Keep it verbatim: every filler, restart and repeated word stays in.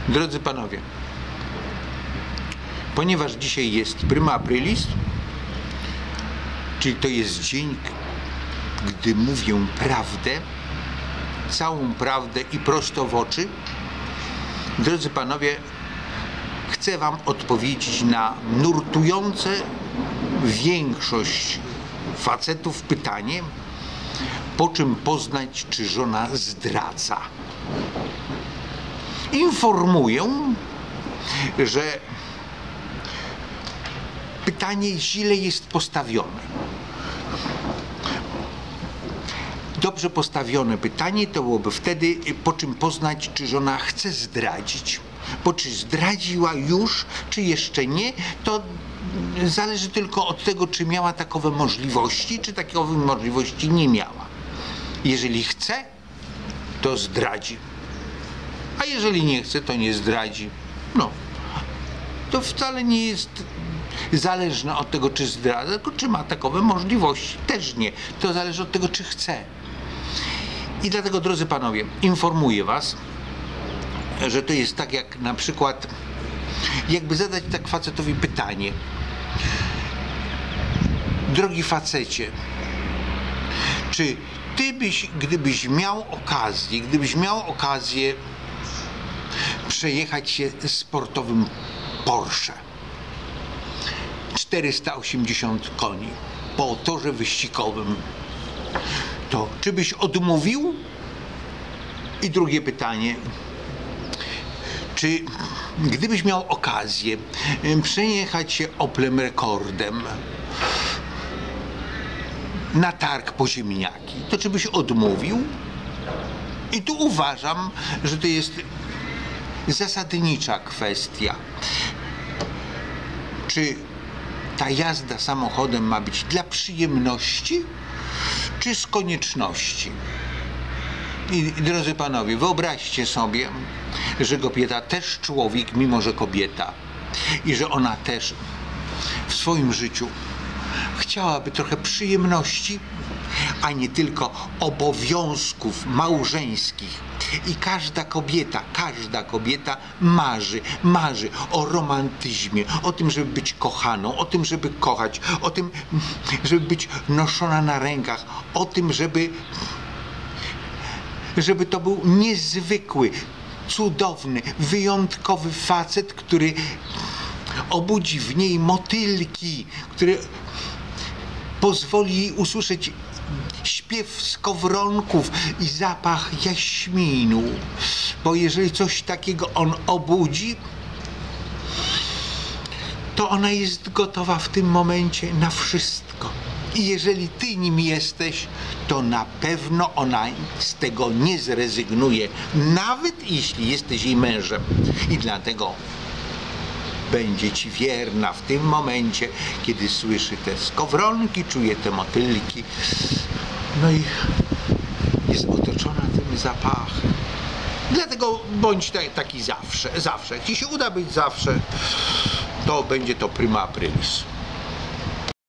Drodzy panowie, ponieważ dzisiaj jest prima aprilis, czyli to jest dzień, gdy mówię prawdę, całą prawdę i prosto w oczy, drodzy panowie, chcę wam odpowiedzieć na nurtujące większość facetów pytanie, po czym poznać, czy żona zdradza. Informuję, że pytanie źle jest postawione. Dobrze postawione pytanie to byłoby wtedy, po czym poznać, czy żona chce zdradzić. Bo czy zdradziła już, czy jeszcze nie, to zależy tylko od tego, czy miała takowe możliwości, czy takowej możliwości nie miała. Jeżeli chce, to zdradzi. A jeżeli nie chce, to nie zdradzi. No, to wcale nie jest zależne od tego, czy zdradza, tylko czy ma takowe możliwości. Też nie. To zależy od tego, czy chce. I dlatego, drodzy panowie, informuję was, że to jest tak jak na przykład, jakby zadać tak facetowi pytanie. Drogi facecie, czy ty byś, gdybyś miał okazję, gdybyś miał okazję przejechać się sportowym Porsche czterysta osiemdziesiąt koni po torze wyścigowym, to czy byś odmówił? I drugie pytanie, czy gdybyś miał okazję przejechać się Oplem Rekordem na targ po ziemniaki, to czy byś odmówił? I tu uważam, że to jest zasadnicza kwestia. Czy ta jazda samochodem ma być dla przyjemności, czy z konieczności? I drodzy panowie, wyobraźcie sobie, że kobieta też człowiek, mimo że kobieta, i że ona też w swoim życiu chciałaby trochę przyjemności, a nie tylko obowiązków małżeńskich. I każda kobieta, każda kobieta marzy, marzy o romantyzmie, o tym, żeby być kochaną, o tym, żeby kochać, o tym, żeby być noszona na rękach, o tym, żeby, żeby to był niezwykły, cudowny, wyjątkowy facet, który obudzi w niej motylki, który pozwoli jej usłyszeć śpiew skowronków i zapach jaśminu. Bo jeżeli coś takiego on obudzi, to ona jest gotowa w tym momencie na wszystko. I jeżeli ty nim jesteś, to na pewno ona z tego nie zrezygnuje, nawet jeśli jesteś jej mężem. I dlatego będzie ci wierna w tym momencie, kiedy słyszy te skowronki, czuje te motylki. No i jest otoczona tym zapachem. Dlatego bądź taki zawsze, zawsze. Jak ci się uda być zawsze, to będzie to prima aprilis.